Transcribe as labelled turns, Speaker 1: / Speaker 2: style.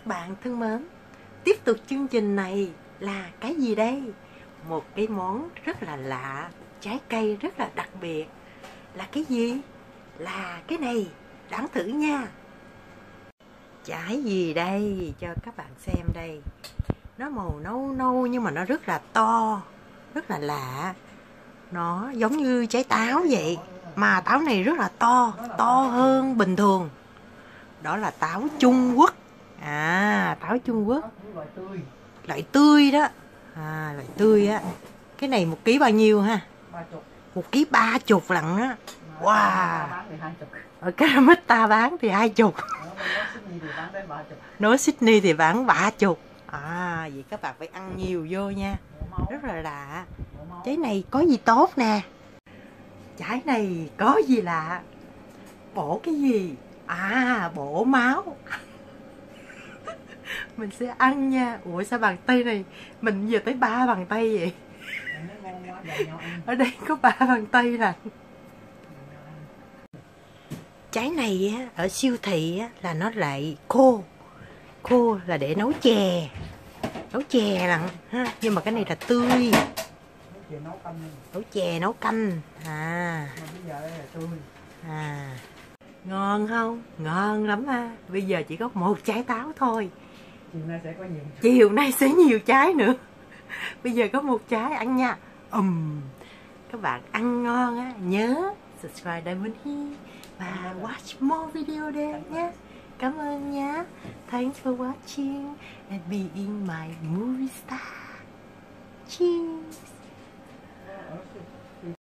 Speaker 1: bạn thân mến, tiếp tục chương trình này là cái gì đây? Một cái món rất là lạ, trái cây rất là đặc biệt. Là cái gì? Là cái này, đoán thử nha. Trái gì đây? Cho các bạn xem đây. Nó màu nâu nâu nhưng mà nó rất là to, rất là lạ. Nó giống như trái táo vậy, mà táo này rất là to, to hơn bình thường. Đó là táo Trung Quốc. Táo Trung Quốc. Loại tươi đó. Loại tươi á. Cái này 1 ký bao nhiêu ha? 1 ký 30 lận á. Wow. Ở cái mít ta bán thì 20. Nói Sydney thì bán 30. Vậy các bạn phải ăn nhiều vô nha. Rất là lạ. Trái này có gì tốt nè? Trái này có gì lạ? Bổ cái gì? Bổ máu. Mình sẽ ăn nha. Ủa sao bàn tay này mình giờ tới 3 bàn tay vậy? Ở đây có 3 bàn tay nè. Trái này á, ở siêu thị á, là nó lại khô. Khô là để nấu chè. Nấu chè lận ha. Nhưng mà cái này là tươi. Nấu chè, nấu canh. Ngon không? Ngon lắm ha. Bây giờ chỉ có 1 trái táo thôi. Chiều nay sẽ nhiều trái nữa. Bây giờ có 1 trái ăn nha. Các bạn ăn ngon á, nhớ subscribe Diamond Hi và watch more video đây nhé. Cảm ơn nhé. Thanks for watching and being my movie star. Cheers.